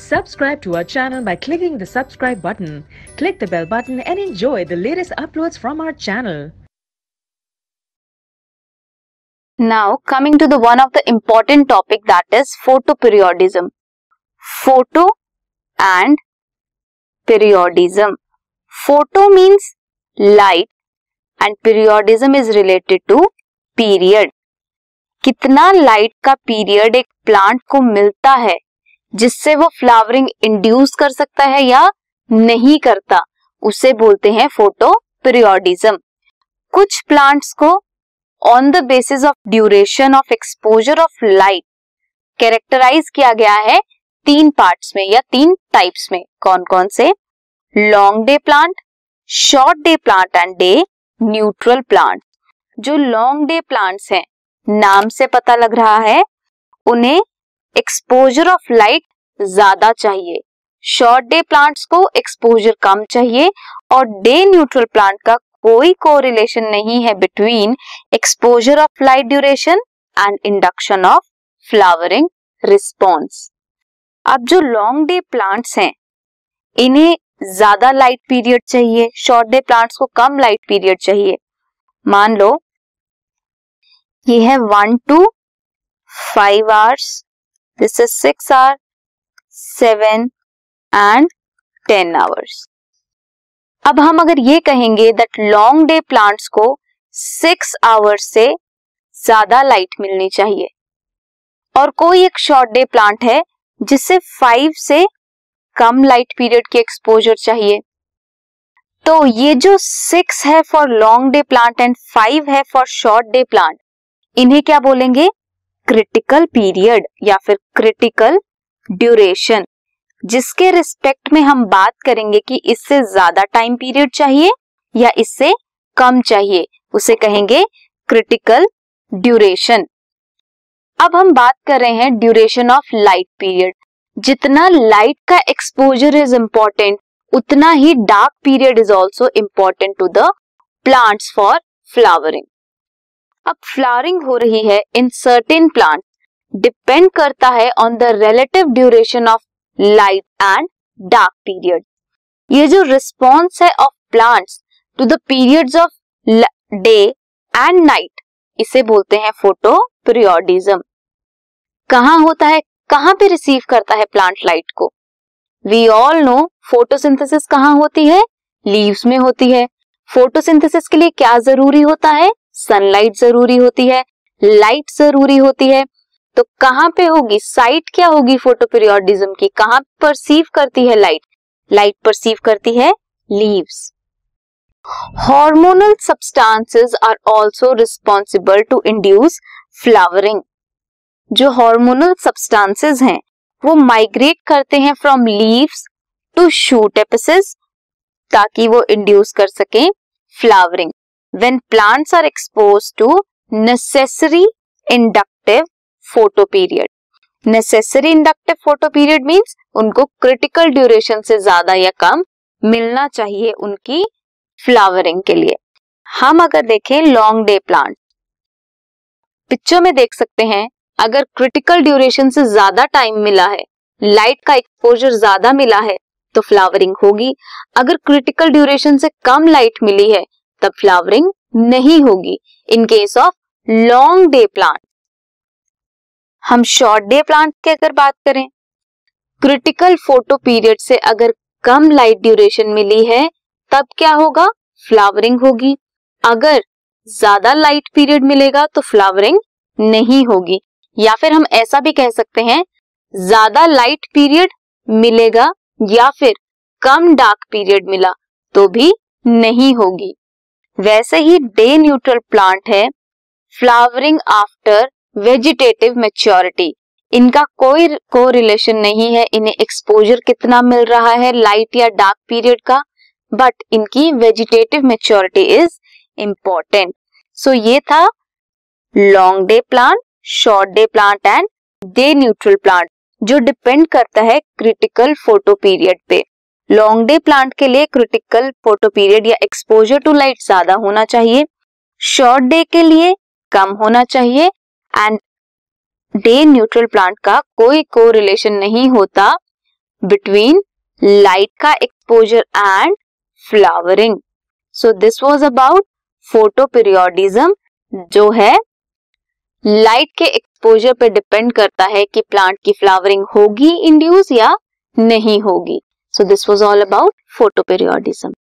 Subscribe to our channel by clicking the subscribe button. Click the bell button and enjoy the latest uploads from our channel. Now coming to the one of the important topic, that is photoperiodism. Photo and periodism. Photo means light and periodism is related to period. कितना light का period एक plant को मिलता है जिससे वो flowering induce कर सकता है या नहीं करता, उसे बोलते हैं फोटोपीरियोडिज्म. कुछ प्लांट्स को on the basis of duration of exposure of light characterise किया गया है 3 पार्ट्स में या 3 टाइप्स में. कौन कौन से? Long day plant, short day plant and day neutral plant. जो लॉन्ग डे प्लांट्स हैं, नाम से पता लग रहा है उन्हें एक्सपोजर ऑफ लाइट ज्यादा चाहिए. शॉर्ट डे प्लांट्स को एक्सपोजर कम चाहिए और डे न्यूट्रल प्लांट का कोई कोरिलेशन नहीं है between exposure of light duration and induction of flowering response. अब जो लॉन्ग डे प्लांट्स हैं इन्हें ज्यादा लाइट पीरियड चाहिए, शॉर्ट डे प्लांट्स को कम लाइट पीरियड चाहिए. मान लो ये है 1 to 5 hours, this is 6 hours, 7 and 10 hours. अब हम अगर ये कहेंगे दैट लॉन्ग डे प्लांट्स को 6 आवर्स से ज्यादा लाइट मिलनी चाहिए और कोई एक शॉर्ट डे प्लांट है जिससे 5 से कम लाइट पीरियड की एक्सपोजर चाहिए, तो ये जो 6 है for long day plant and 5 है फॉर शॉर्ट डे प्लांट, इन्हें क्या बोलेंगे? क्रिटिकल पीरियड या फिर क्रिटिकल ड्यूरेशन, जिसके रिस्पेक्ट में हम बात करेंगे कि इससे ज्यादा टाइम पीरियड चाहिए या इससे कम चाहिए, उसे कहेंगे क्रिटिकल ड्यूरेशन. अब हम बात कर रहे हैं ड्यूरेशन ऑफ लाइट पीरियड. जितना लाइट का एक्सपोजर इज इंपॉर्टेंट उतना ही dark period is also important to the plants for flowering. अब फ्लावरिंग हो रही है इन सर्टेन प्लांट, डिपेंड करता है on the relative duration of light and dark period. ये जो रिस्पॉन्स है of plants to the periods of day and night, इसे बोलते हैं फोटोपीरियोडिज्म. कहाँ होता है, कहाँ पे रिसीव करता है प्लांट लाइट को? वी ऑल नो फोटोसिंथेसिस कहाँ होती है? लीव्स में होती है. फोटोसिंथेसिस के लिए क्या जरूरी होता है? सनलाइट जरूरी होती है, लाइट जरूरी होती है. तो कहाँ पे होगी, साइट क्या होगी फोटोपीरियोडिज्म की? कहाँ परसीव करती है लाइट? लाइट परसीव करती है leaves. Hormonal substances are also responsible to induce flowering. जो हार्मोनल सब्सटेंसेस हैं वो माइग्रेट करते हैं from leaves to shoot apices ताकि वो इंड्यूस कर सकें flowering. When plants are exposed to necessary inductive photoperiod. Necessary inductive photoperiod means उनको critical duration से ज्यादा या कम मिलना चाहिए उनकी फ्लावरिंग के लिए. हम अगर देखें लॉन्ग डे प्लांट, पिक्चर में देख सकते हैं अगर क्रिटिकल ड्यूरेशन से ज्यादा टाइम मिला है, लाइट का एक्सपोजर ज्यादा मिला है तो फ्लावरिंग होगी. अगर क्रिटिकल ड्यूरेशन से कम लाइट मिली है तब फ्लावरिंग नहीं होगी. In case of long day plant. हम शॉर्ट डे प्लांट की अगर बात करें, क्रिटिकल फोटो पीरियड से अगर कम लाइट ड्यूरेशन मिली है तब क्या होगा? फ्लावरिंग होगी. अगर ज्यादा लाइट पीरियड मिलेगा तो फ्लावरिंग नहीं होगी. या फिर हम ऐसा भी कह सकते हैं ज्यादा लाइट पीरियड मिलेगा या फिर कम डार्क पीरियड मिला तो भी नहीं होगी. वैसे ही डे न्यूट्रल प्लांट है, फ्लावरिंग आफ्टर वेजिटेटिव मैच्योरिटी. इनका कोई कोरिलेशन नहीं है इन्हें एक्सपोजर कितना मिल रहा है लाइट या डार्क पीरियड का, बट इनकी vegetative maturity is important. So ये था long day plant, short day plant and day neutral plant, जो डिपेंड करता है क्रिटिकल फोटो पीरियड पे. लॉन्ग डे प्लांट के लिए क्रिटिकल फोटो पीरियड या एक्सपोजर टू लाइट ज्यादा होना चाहिए, शॉर्ट डे के लिए कम होना चाहिए एंड डे न्यूट्रल प्लांट का कोई कोरिलेशन नहीं होता बिटवीन लाइट का exposure and flowering. So this was about photoperiodism, जो है लाइट के एक्सपोजर पे डिपेंड करता है कि प्लांट की फ्लावरिंग होगी इंड्यूस या नहीं होगी. So this was all about photoperiodism.